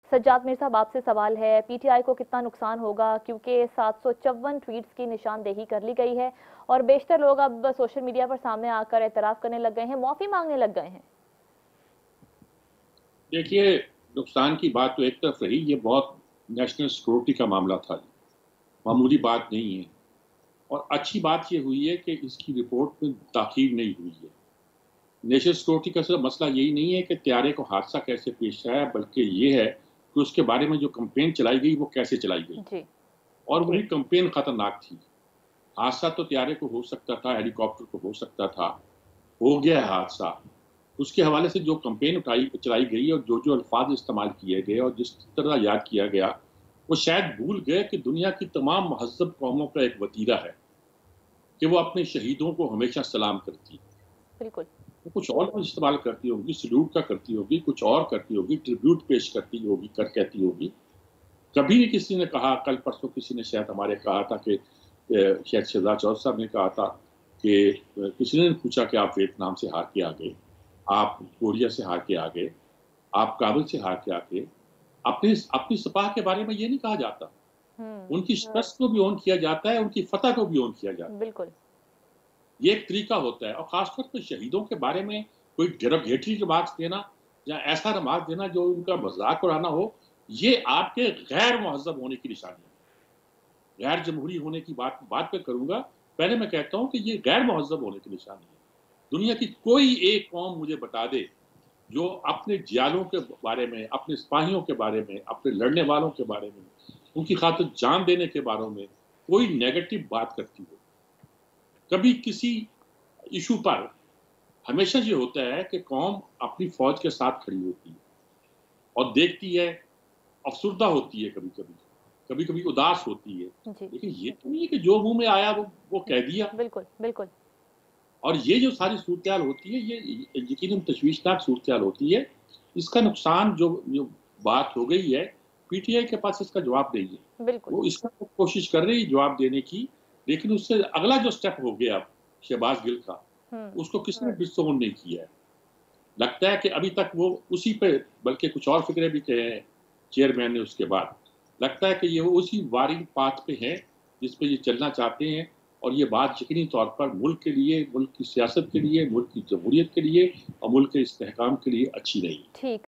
सज्जाद मीर साहब, आपसे सवाल है, पीटीआई को कितना नुकसान होगा, क्योंकि 754 ट्वीट्स की निशानदेही कर ली गई है और बेशतर लोग अब सोशल मीडिया पर सामने आकर एतराफ़ करने लग गए हैं, माफ़ी मांगने लग गए हैं। देखिए, नुकसान की बात तो एक तरफ रही, ये बहुत नेशनल सिक्योरिटी का मामला था, मामूली बात नहीं है। और अच्छी बात ये हुई है कि इसकी रिपोर्ट में ताख़ीर नहीं हुई है। नेशनल सिक्योरिटी का सिर्फ मसला यही नहीं है कि त्यारे को हादसा कैसे पेश आया, बल्कि ये है कि उसके बारे में जो कंपेन चलाई गई वो कैसे चलाई गई। जी। और वही ठीक। कंपेन खतरनाक थी। हादसा तो त्यारे को हो सकता था, हेलीकॉप्टर को हो सकता था, हो गया है हादसा। उसके हवाले से जो कंपेन चलाई गई और जो अल्फाज इस्तेमाल किए गए और जिस तरह याद किया गया, वो शायद भूल गए कि दुनिया की तमाम महज़्ज़ब कौमों का एक वतीरा है कि वो अपने शहीदों को हमेशा सलाम करती है। बिल्कुल। वो कुछ और कुछ इस्तेमाल करती होगी, सैल्यूट का करती होगी, कुछ और करती होगी, ट्रिब्यूट पेश करती होगी, कहती होगी। कभी नहीं किसी ने कहा, कल परसों किसी ने शायद हमारे कहा था कि शायद शहजाद चौधरी साहब ने कहा था कि किसी ने पूछा कि आप वियतनाम से हार के आ गए, आप कोरिया से हार के आ गए, आप काबुल से हार के आ गए। अपनी अपनी सपा के बारे में ये नहीं कहा जाता। उनकी शिकस्त को भी ऑन किया जाता है, उनकी फतह को भी ऑन किया जाता है। बिल्कुल। ये एक तरीका होता है और ख़ासतौर पे शहीदों के बारे में कोई डेरोगेटरी रिमार्क्स देना या ऐसा रिमार्क देना जो उनका मज़ाक उड़ाना हो, ये आपके गैर मुहज़्ज़ब होने की निशानी है। गैर जमहूरी होने की बात बाद में करूँगा। पहले मैं कहता हूँ कि ये गैर मुहज़्ज़ब होने की निशानी है। दुनिया की कोई एक कौम मुझे बता दे, जो अपने जियालों के बारे में, अपने सिपाहियों के बारे में, अपने लड़ने वालों के बारे में, उनकी खातिर जान देने के बारे में कोई नेगेटिव बात करती हो। कभी किसी इश्यू पर हमेशा ये होता है कि कौम अपनी फ़ौज के साथ खड़ी होती है और देखती है, अफ़सुर्दा होती है कभी-कभी, कभी-कभी उदास होती है। जी। लेकिन ये तो नहीं है कि जो मुँह में आया वो कह दिया। बिल्कुल। बिल्कुल। और ये जो सारी सूरत-हाल होती है, ये यकीनन तशवीशनाक सूरत-हाल होती है। इसका नुकसान जो जो बात हो गई है, पीटीआई के पास इसका जवाब नहीं है। बिल्कुल। वो इसका तो कोशिश कर रही है जवाब देने की, लेकिन उससे अगला जो स्टेप हो गया शहबाज़ गिल का, उसको किसी ने डिसोन नहीं किया है। लगता है कि अभी तक वो उसी पे, बल्कि कुछ और फ़िक्रे भी कहे हैं चेयरमैन ने उसके बाद। लगता है कि ये वो उसी वारिंग पाथ पे है, जिस पे ये चलना चाहते हैं और ये बात यकीनी तौर पर मुल्क के लिए, मुल्क की सियासत के लिए, मुल्क की जमहूरियत के लिए और मुल्क के इस्तेहकाम के लिए अच्छी नहीं है। ठीक।